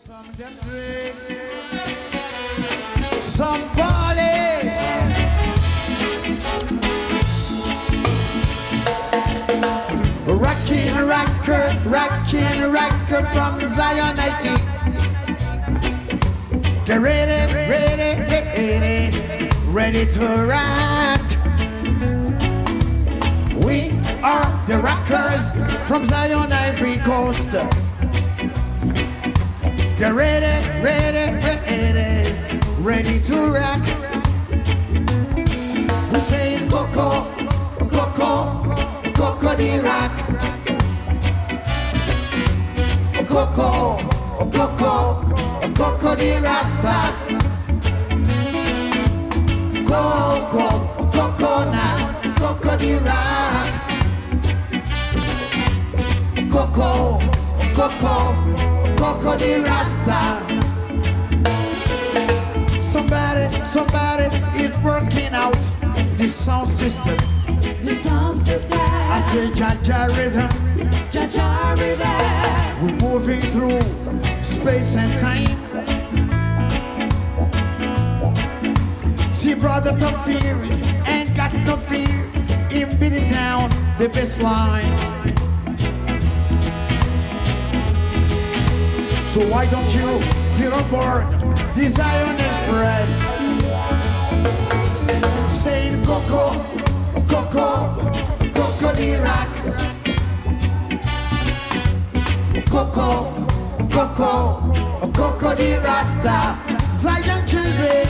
Some them drink, some party. Rockin' record from Zion I see. Get ready to rock. We are the rockers from Zion Ivory Coast. Get ready to rock. We say Cocody rock. Cocody rasta. Cocody rock. Cocody rasta. Somebody is working out the sound system. The sound system. I say Jaja rhythm. Jaja rhythm. We're moving through space and time. See brother top fears ain't got no fear in beating down the best line. So why don't you get on board the Zion Express? Saying Cocody rock. Cocody rasta. Zion children.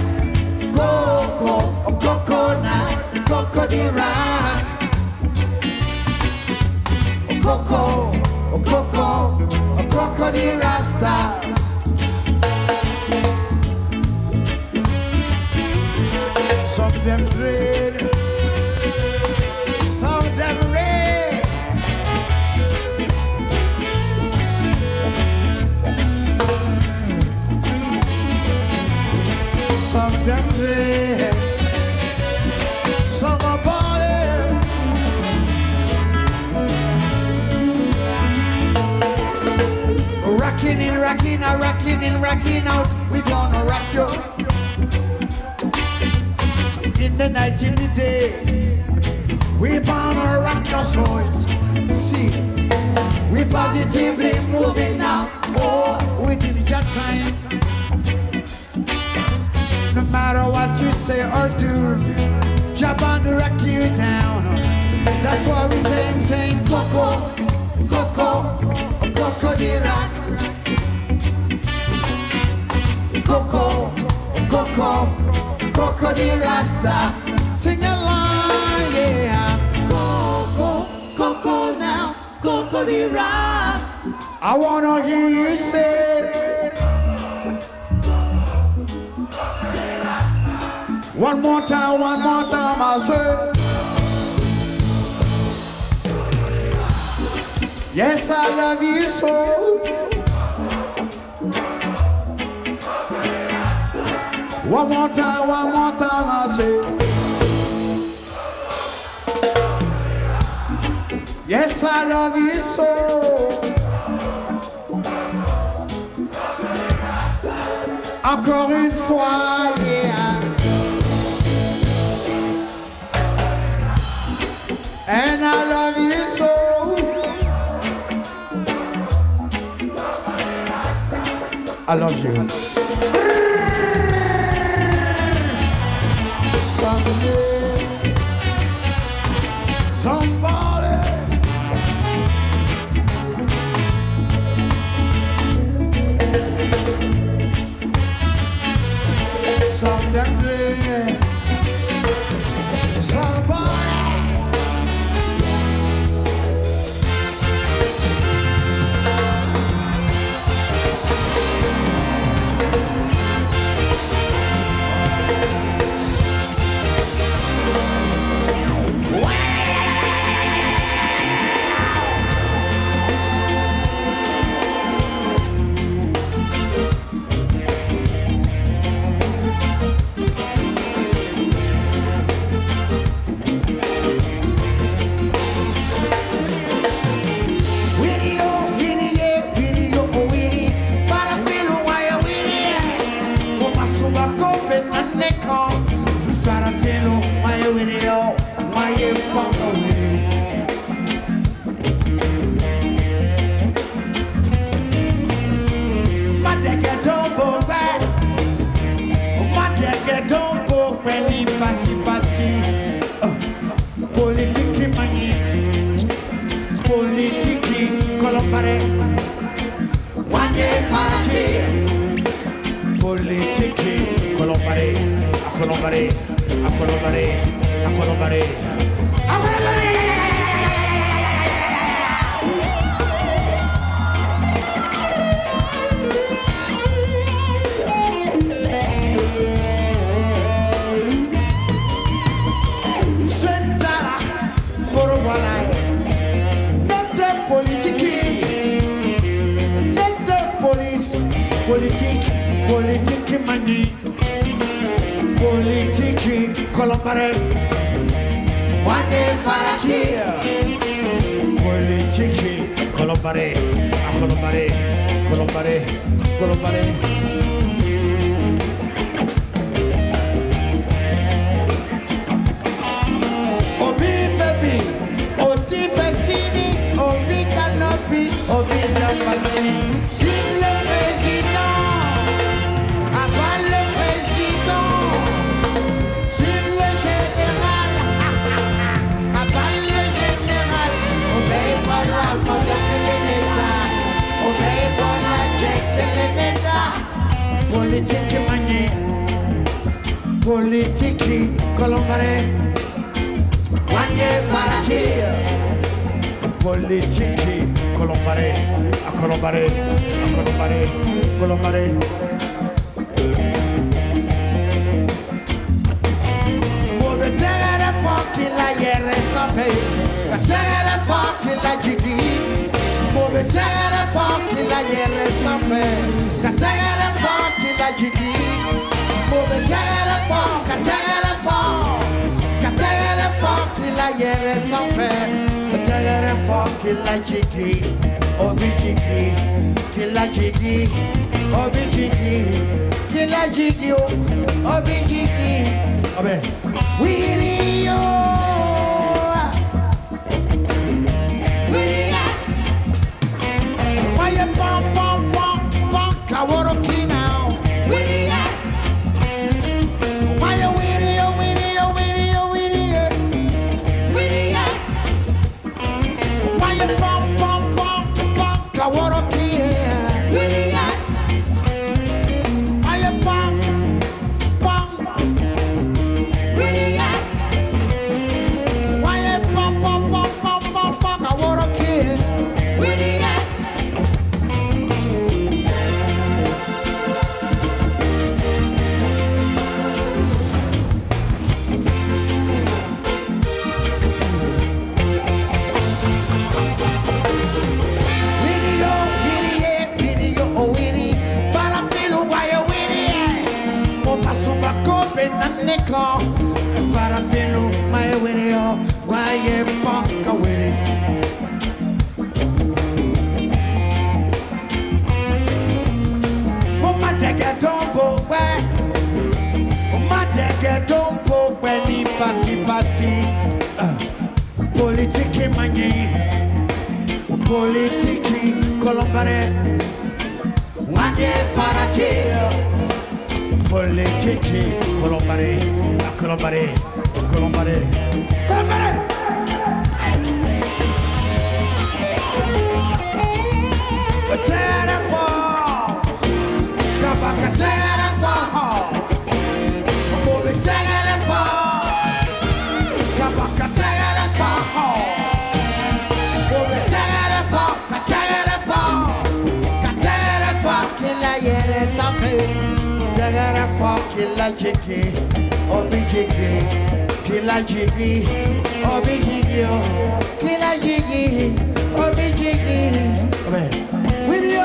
Cocody rock. Cocody rasta. Some of them dread, some of them red. Some of them red, some are balling. Rocking in, rocking out. We gonna rock you. In the night, in the day, we gonna rock your souls. See, we positively moving now. Oh, within your time. No matter what you say or do, Japan rock you down. That's why we saying Cocody rock. Cocody rasta. Sing along, yeah. Coco now, Cocody rock. I wanna hear you say. One more time, I say. Yes, I love you so. One more time, I say. Yes, I love you so. Encore une fois, yeah. And I love you so. I love you. Someday, somebody. Someday, somebody. Colombare, one day party. Politique, Colombare, a Colombare, a Colombare, a Colombare, a Colombare. Politique, politique manie, politique colombare, wane faratia, politique colombare, a colombare, colombare, colombare. Obi febi, oti fesini, obi canopi, obi dapalini. Politique manie, politique colombare, manie faratia. Politique colombare, a colombare, a colombare, colombare. Move terre fucking la guerra sans fait, terre fucking la jiggy. Move terre fucking la guerra sans fait, terre fucking la jiggy. Move terre fucking la guerra sans fait, terre fucking la jiggy. Obi jiggy, kill la jiggy. Obi jiggy, kill la jiggy. Obi jiggy, obe. Willie yo. Farafino, my winner, why you punk with it? My deck don't go back. My deck don't go when he passy. Politique manie, politique colombare, one day faratia. Politique colombare, colombare, colombare, colombare. Telephone, cabaka telephone, move telephone, cabaka telephone, move telephone, telephone, kill la yere sape. Kill la jiggy, obi jiggy, kill la jiggy, obi jiggy, kill la jiggy, obi jiggy. With you,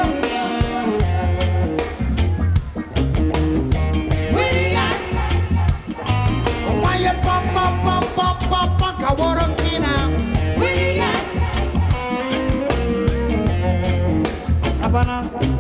why you pop, I wanna be now. Habana.